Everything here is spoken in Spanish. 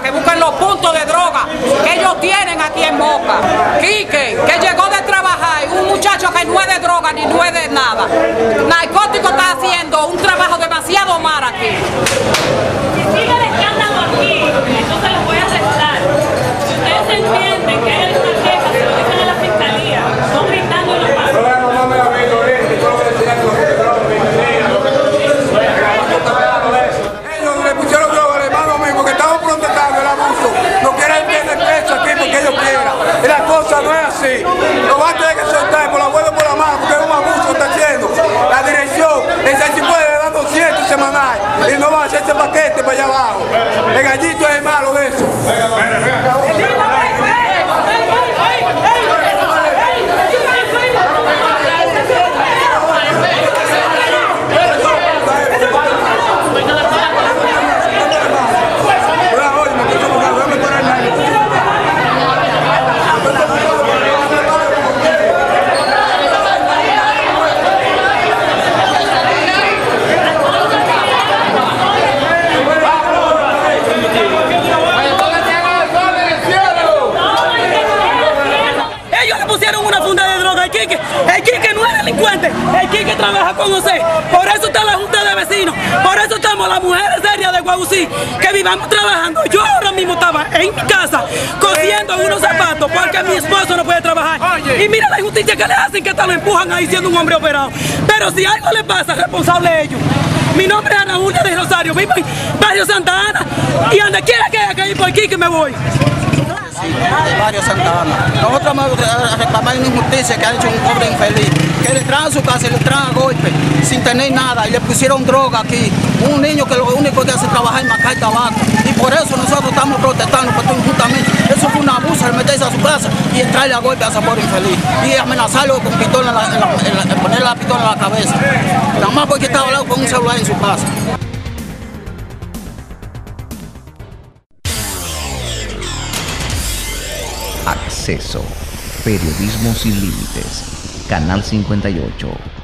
que busquen los puntos de droga que ellos tienen aquí en Moca. Quique, que llegó de trabajar, un muchacho que no es de droga ni no es de nada. Narcótico está haciendo un trabajo demasiado mal aquí. Si sigue el escándalo aquí, entonces los voy a arrestar. Ustedes entienden que hay alguna queja, se lo dicen a la fiscalía, no gritando en los pasos. Ellos le pusieron droga al hermano mío porque estamos protestando el abuso. No quieren tener preso aquí porque ellos quieran. Y la cosa no es así. Lo va a tener que soltar por la abuela por la mano porque es un abuso que está haciendo. La dirección, ese si puede dar 200 semanal y no va a hacer ese paquete para allá abajo. El gallito es el malo de eso. El Quique no es delincuente, el Quique trabaja con usted, por eso está la Junta de Vecinos, por eso estamos las mujeres serias de Guausí, que vivamos trabajando. Yo ahora mismo estaba en mi casa cosiendo unos zapatos porque mi esposo no puede trabajar. Y mira la injusticia que le hacen, que hasta lo empujan ahí siendo un hombre operado. Pero si algo le pasa, responsable ellos. Mi nombre es Ana Julia de Rosario, vivo en Barrio Santa Ana y donde quiera que haya que ir por Quique me voy. De Barrio Santa Ana. Nosotros vamos a reclamar una injusticia que ha hecho un pobre infeliz, que le traen a su casa y le traen a golpe, sin tener nada, y le pusieron droga aquí. Un niño que lo único que hace es trabajar en macar tabaco. Y por eso nosotros estamos protestando, porque injustamente eso fue un abuso, el meterse a su casa y entrarle a golpe a ese pobre infeliz. Y amenazarlo con pistola ponerle la pistola en la cabeza. Nada más porque estaba hablando con un celular en su casa. Acceso. Periodismo sin límites. Canal 58.